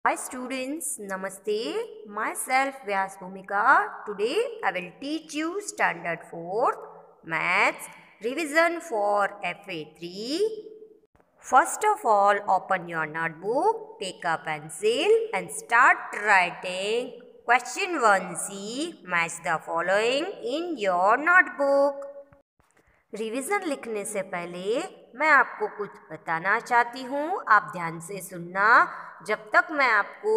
Hi students, Namaste. Myself Vyas Bhumika. Today I will teach you Standard 4th Maths Revision for FA3. First of all, open your notebook, take a pencil and start writing question 1C. Match the following in your notebook. Revision लिखने से पहले मैं आपको कुछ बताना चाहती हूँ, आप ध्यान से सुनना। जब तक मैं आपको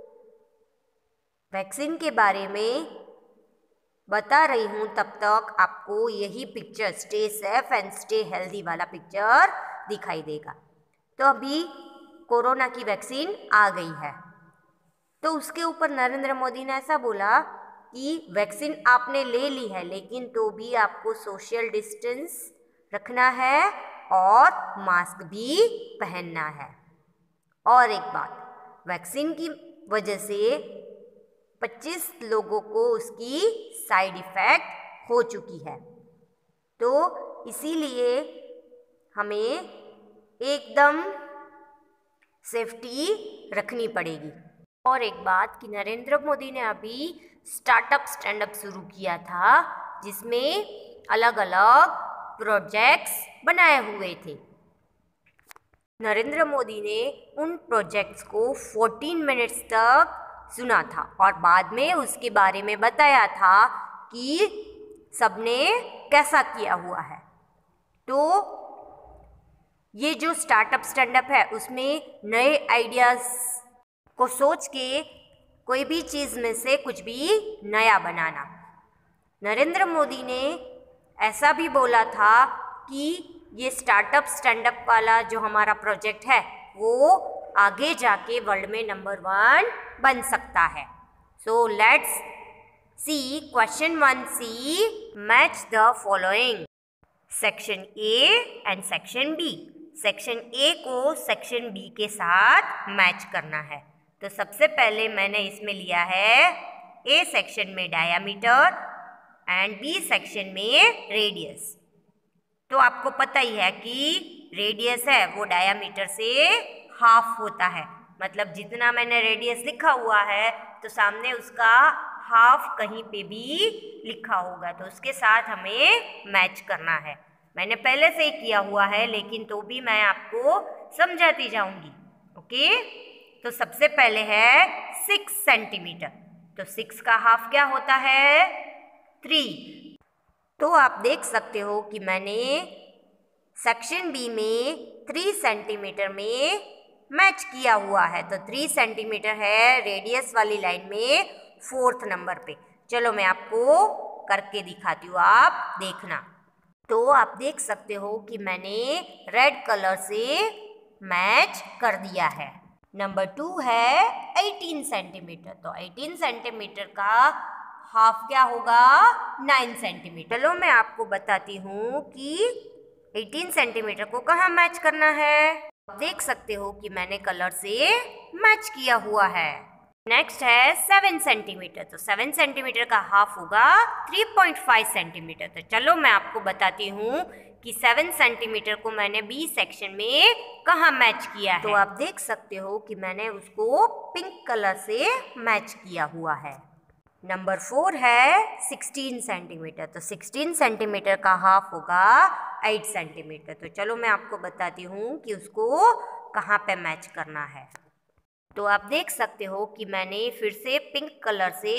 वैक्सीन के बारे में बता रही हूँ तब तक आपको यही picture stay safe and stay healthy वाला पिक्चर दिखाई देगा। तो अभी कोरोना की वैक्सीन आ गई है, तो उसके ऊपर नरेंद्र मोदी ने ऐसा बोला कि वैक्सीन आपने ले ली है लेकिन तो भी आपको सोशल डिस्टेंस रखना है और मास्क भी पहनना है। और एक बात, वैक्सीन की वजह से 25 लोगों को उसकी साइड इफ़ेक्ट हो चुकी है, तो इसीलिए हमें एकदम सेफ्टी रखनी पड़ेगी। और एक बात कि नरेंद्र मोदी ने अभी स्टार्टअप स्टैंड अप शुरू किया था, जिसमें अलग अलग प्रोजेक्ट्स बनाए हुए थे। नरेंद्र मोदी ने उन प्रोजेक्ट्स को 14 मिनट्स तक सुना था और बाद में उसके बारे में बताया था कि सबने कैसा किया हुआ है। तो ये जो स्टार्टअप स्टैंड अप है उसमें नए आइडियाज़ को सोच के कोई भी चीज़ में से कुछ भी नया बनाना। नरेंद्र मोदी ने ऐसा भी बोला था कि ये स्टार्टअप स्टैंड अप वाला जो हमारा प्रोजेक्ट है वो आगे जाके वर्ल्ड में नंबर 1 बन सकता है। So let's see question 1C, match the following. Section A and section B. Section A को सेक्शन बी के साथ मैच करना है। तो सबसे पहले मैंने इसमें लिया है ए सेक्शन में डायामीटर एंड बी सेक्शन में रेडियस। तो आपको पता ही है कि रेडियस है वो डायामीटर से हाफ होता है, मतलब जितना मैंने रेडियस लिखा हुआ है तो सामने उसका हाफ कहीं पे भी लिखा होगा, तो उसके साथ हमें मैच करना है। मैंने पहले से ही किया हुआ है लेकिन तो भी मैं आपको समझाती जाऊंगी। ओके, तो सबसे पहले है 6 सेंटीमीटर। तो 6 का हाफ क्या होता है? 3। तो आप देख सकते हो कि मैंने सेक्शन बी में 3 सेंटीमीटर में मैच किया हुआ है। तो 3 सेंटीमीटर है रेडियस वाली लाइन में 4th नंबर पे। चलो मैं आपको करके दिखाती हूँ, आप देखना। तो आप देख सकते हो कि मैंने रेड कलर से मैच कर दिया है। नंबर 2 है 18 सेंटीमीटर। तो 18 सेंटीमीटर का हाफ क्या होगा? 9 सेंटीमीटर। चलो मैं आपको बताती हूँ कि 18 सेंटीमीटर को कहाँ मैच करना है। आप देख सकते हो कि मैंने कलर से मैच किया हुआ है। नेक्स्ट है 7 सेंटीमीटर। तो 7 सेंटीमीटर का हाफ होगा 3.5 सेंटीमीटर। तो चलो मैं आपको बताती हूँ कि 7 सेंटीमीटर को मैंने बी सेक्शन में कहाँ मैच किया है। तो आप देख सकते हो कि मैंने उसको पिंक कलर से मैच किया हुआ है। नंबर 4 है 16 सेंटीमीटर। तो 16 सेंटीमीटर का हाफ होगा 8 सेंटीमीटर। तो चलो मैं आपको बताती हूँ कि उसको कहाँ पे मैच करना है। तो आप देख सकते हो कि मैंने फिर से पिंक कलर से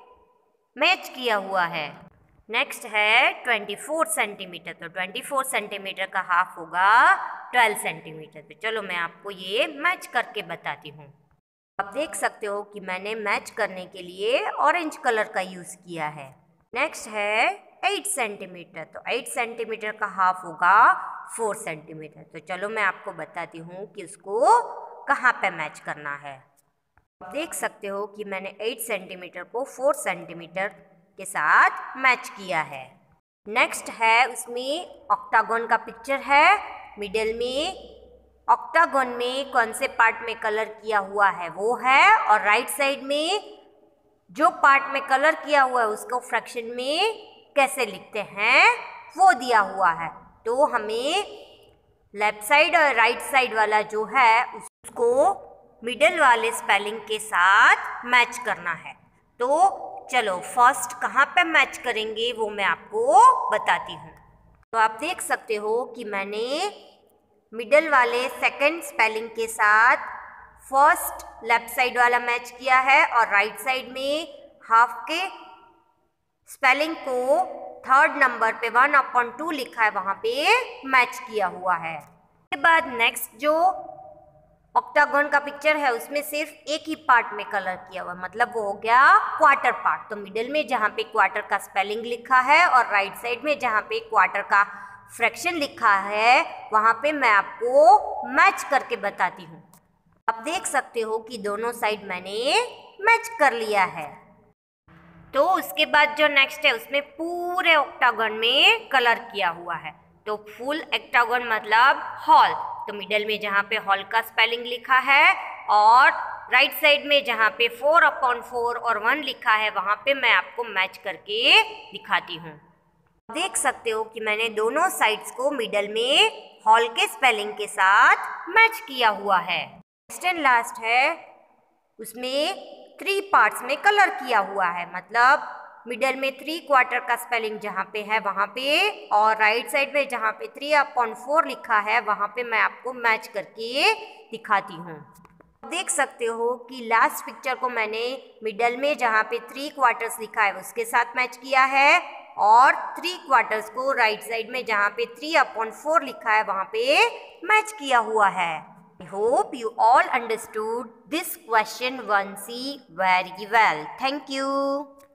मैच किया हुआ है। नेक्स्ट है 24 सेंटीमीटर। तो 24 सेंटीमीटर का हाफ होगा 12 सेंटीमीटर। तो चलो मैं आपको ये मैच करके बताती हूँ। आप देख सकते हो कि मैंने मैच करने के लिए ऑरेंज कलर का यूज़ किया है। नेक्स्ट है 8 सेंटीमीटर। तो 8 सेंटीमीटर का हाफ होगा 4 सेंटीमीटर। तो चलो मैं आपको बताती हूँ कि उसको कहाँ पे मैच करना है। आप देख सकते हो कि मैंने 8 सेंटीमीटर को 4 सेंटीमीटर के साथ मैच किया है। नेक्स्ट है उसमें ऑक्टागन का पिक्चर है। मिडिल में ऑक्टागन में कौन से पार्ट में कलर किया हुआ है वो है, और राइट साइड में जो पार्ट में कलर किया हुआ है उसको फ्रैक्शन में कैसे लिखते हैं वो दिया हुआ है। तो हमें लेफ्ट साइड और राइट साइड वाला जो है उसको मिडल वाले स्पेलिंग के साथ मैच करना है। तो चलो फर्स्ट कहाँ पे मैच करेंगे वो मैं आपको बताती हूँ। तो आप देख सकते हो कि मैंने मिडल वाले सेकंड स्पेलिंग के साथ फर्स्ट लेफ्ट साइड वाला मैच किया है और राइट साइड में हाफ के स्पेलिंग को थर्ड नंबर पे 1/2 लिखा है वहाँ पे मैच किया हुआ है। उसके बाद नेक्स्ट जो ऑक्टागन का पिक्चर है उसमें सिर्फ एक ही पार्ट में कलर किया हुआ है, मतलब वो हो गया क्वार्टर पार्ट। तो मिडिल में जहाँ पे क्वार्टर का स्पेलिंग लिखा है और राइट साइड में जहाँ पे क्वार्टर का फ्रैक्शन लिखा है वहाँ पे मैं आपको मैच करके बताती हूँ। आप देख सकते हो कि दोनों साइड मैंने मैच कर लिया है। तो उसके बाद जो नेक्स्ट है उसमें पूरे ऑक्टागन में कलर किया हुआ है। तो फुल ऑक्टागन मतलब हॉल, तो मिडल में जहाँ पे हॉल का स्पेलिंग लिखा है और राइट साइड में जहाँ पे 4/4 और 1 लिखा है वहाँ पे मैं आपको मैच करके दिखाती हूँ। देख सकते हो कि मैंने दोनों साइड्स को मिडल में हॉल के स्पेलिंग के साथ मैच किया हुआ है। नेक्स्ट एंड लास्ट है उसमें 3 पार्ट्स में कलर किया हुआ है, मतलब मिडल में 3/4 का स्पेलिंग जहाँ पे है वहाँ पे और राइट साइड में जहाँ पे 3/4 लिखा है वहाँ पे मैं आपको मैच करके दिखाती हूँ। देख सकते हो कि लास्ट पिक्चर को मैंने मिडल में जहाँ पे 3/4 लिखा है उसके साथ मैच किया है और 3/4 को राइट साइड में जहाँ पे 3/4 लिखा है वहाँ पे मैच किया हुआ है। I hope you all understood this question 1C very well. Thank you.